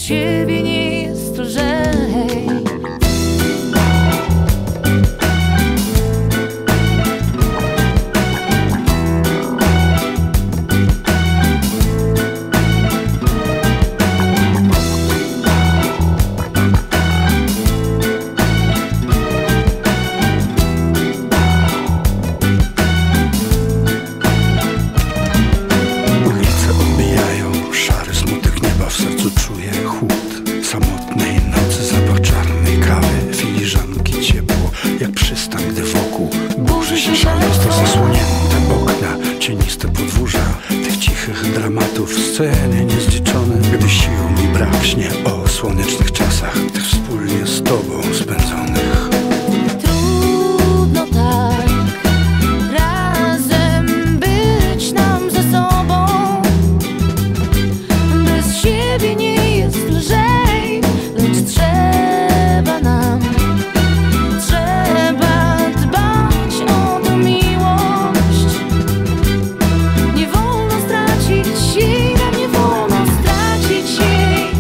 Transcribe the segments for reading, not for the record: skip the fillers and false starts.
ciebie nie jest lżej. Samotnej nocy zapach czarnej kawy, filiżanki ciepło jak przystań, gdy wokół burzy się szaleństwo. Zasłonięte okna, cieniste podwórza tych cichych dramatów, sceny niezliczone. Gdy sił mi brak, śnie o słonecznych czasach, tych wspólnie z tobą spędzonych. Trudno tak razem być nam ze sobą. Bez siebie nie jest lżej. Trzeba dbać o tę miłość. Nie wolno stracić jej, nam nie wolno stracić jej.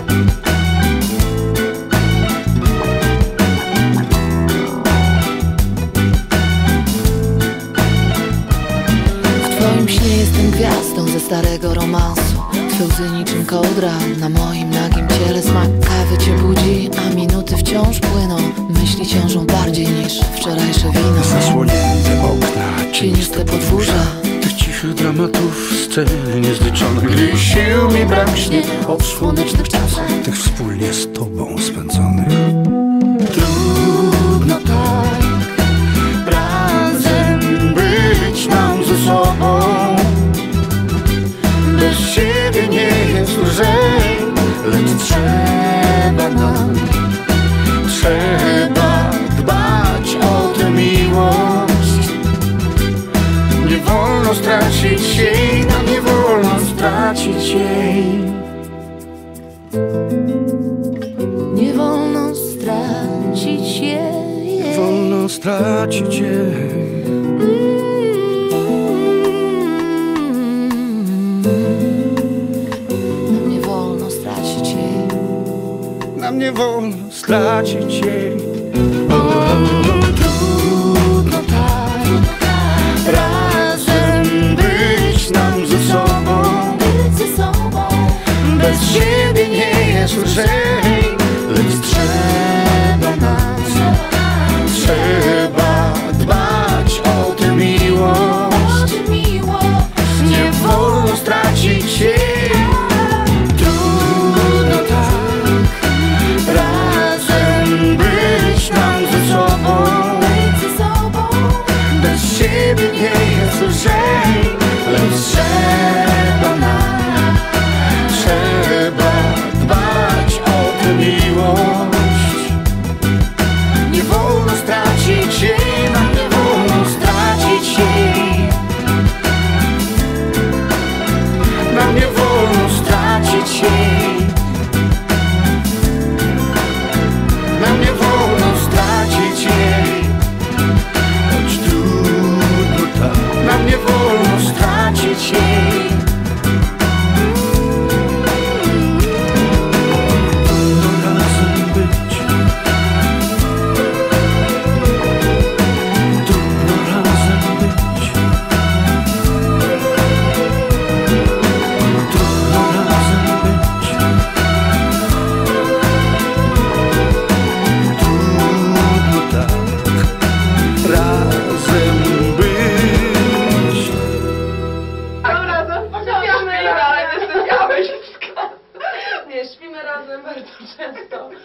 W twoim śnie jestem gwiazdą ze starego romansu. Twe łzy niczym kołdra na moim nagim ciele. Smak kawy cię budzi, a minuty wciąż płyną. Myśli ciążą bardziej niż wczorajsze wino. Zasłonięte okna, cieniste podwórza tych cichych dramatów, sceny niezliczone. Gdy sił mi brak, śnie o słonecznych czasach, tych wspólnie z tobą spędzonych. Trudno tak razem być nam ze sobą. Bez siebie nie jest lżej, lecz trzeba dbać o tę miłość. Nie wolno stracić jej, nam nie wolno stracić jej. Nie wolno stracić jej. Wolno stracić jej. Nam nie wolno stracić jej. Trudno tak razem być nam ze sobą. Bez siebie nie jest lżej, lecz trzeba dbać o tę miłość. Nie wolno stracić jej. Ciebie nie jest lżej, lecz trzeba dbać o tę miłość. Nie wolno stracić jej, nam nie wolno stracić jej. Nam nie wolno stracić jej. Nam nie wolno stracić jej. Nam nie wolno stracić jej. Trudno razem być. Trudno razem być. Trudno razem być. Trudno tak razem być. Śpimy razem, ale nie sypiałeś. Nie, śpimy razem bardzo często.